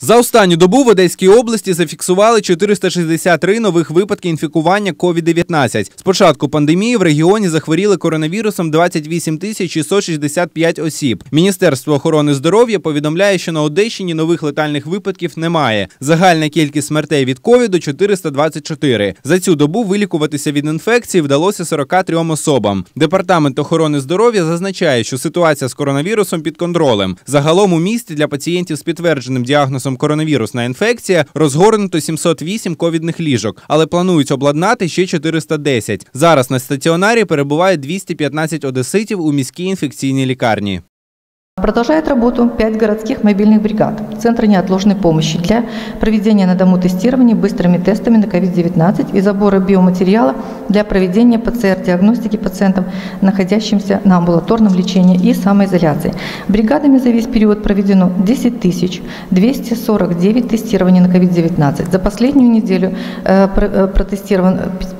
За останню добу в Одеській області зафіксували 463 нових випадки інфікування COVID-19. З початку пандемії в регіоні захворіли коронавірусом 28 665 осіб. Міністерство охорони здоров'я повідомляє, що на Одещині нових летальних випадків немає. Загальна кількість смертей від ковіду – 424. За цю добу вилікуватися від інфекції вдалося 43 особам. Департамент охорони здоров'я зазначає, що ситуація з коронавірусом під контролем. Загалом у місті для пацієнтів з підтвердженим діагнозом коронавірусна інфекція розгорнуто 708 ковідних ліжок, але планують обладнати ще 410. Зараз на стаціонарі перебуває 215 одеситів у міській інфекційній лікарні. Продолжает работу 5 городских мобильных бригад Центра неотложной помощи для проведения на дому тестирования быстрыми тестами на COVID-19 и забора биоматериала для проведения ПЦР-диагностики пациентам, находящимся на амбулаторном лечении и самоизоляции. Бригадами за весь период проведено 10 249 тестирований на COVID-19. За последнюю неделю протестировано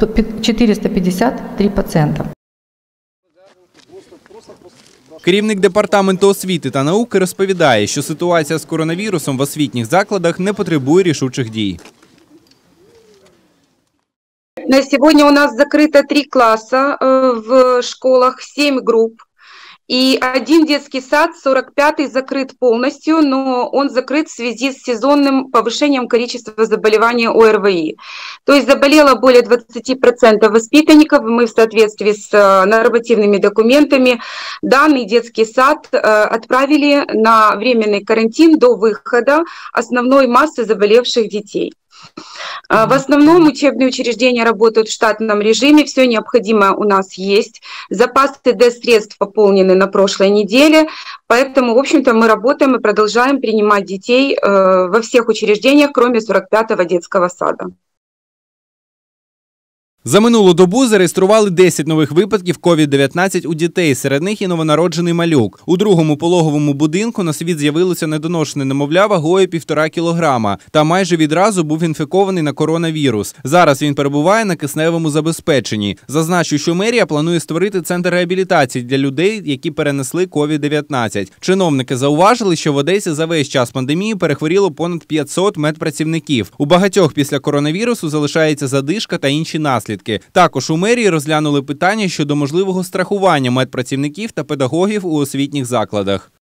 453 пациента. Керівник Департаменту освіти та науки розповідає, що ситуація з коронавірусом в освітніх закладах не потребує рішучих дій. На сегодня у нас закрыто 3 класса в школах, 7 групп. И один детский сад, 45-й, закрыт полностью, но он закрыт в связи с сезонным повышением количества заболеваний ОРВИ. То есть заболело более 20% воспитанников. Мы в соответствии с нормативными документами данный детский сад отправили на временный карантин до выхода основной массы заболевших детей. В основном учебные учреждения работают в штатном режиме, все необходимое у нас есть. Запасы ДЭС-средств пополнены на прошлой неделе, поэтому, в общем-то, мы работаем и продолжаем принимать детей во всех учреждениях, кроме 45-го детского сада. За минулу добу зареєстрували 10 нових випадків COVID-19 у дітей, серед них і новонароджений малюк. У другому пологовому будинку на світ з'явилося недоношене немовля вагою 1,5 кілограма та майже відразу був інфікований на коронавірус. Зараз він перебуває на кисневому забезпеченні. Зазначу, що мерія планує створити центр реабілітації для людей, які перенесли COVID-19. Чиновники зауважили, що в Одесі за весь час пандемії перехворіло понад 500 медпрацівників. У багатьох після коронавірусу залишається задишка та інші наслідки. Також у мерії розглянули питання щодо можливого страхування медпрацівників та педагогів у освітніх закладах.